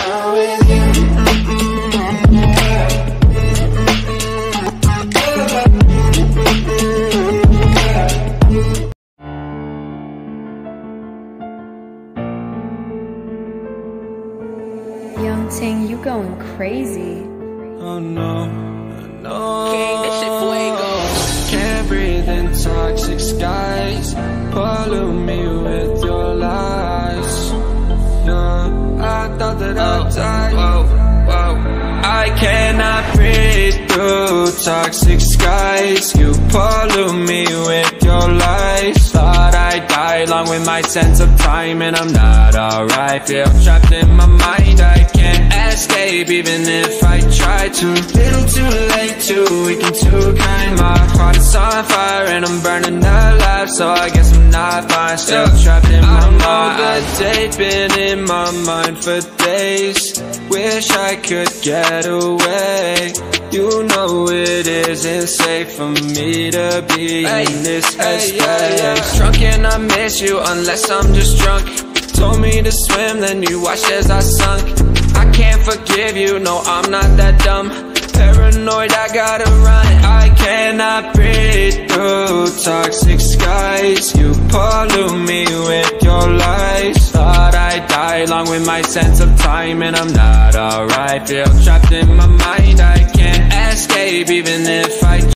not with you. Young Ting, you going crazy. Oh no, no. King, this shit fuego. Can't breathe in toxic skies. Pollute me with your lies. Yeah, I thought that I'd die. I cannot breathe through toxic skies. You pollute me with your lies. Thought I'd die along with my sense of time, and I'm not alright. Feel trapped in my mind, I can't escape even if I try to. Little too late, too weak and too kind. My heart is on fire and I'm burning alive, so I guess I'm not fine. Still trapped in my mind. I know that they've been in my mind for days. Wish I could get away. You know it isn't safe for me to be in this headspace. Drunk and I miss you unless I'm just drunk. Told me to swim, then you watched as I sunk. I can't forgive you, no I'm not that dumb. Paranoid, I gotta run. I cannot breathe through toxic skies. You pollute me with your lies. Thought I'd die along with my sense of time, and I'm not alright. Feel trapped in my mind, I can't escape even if I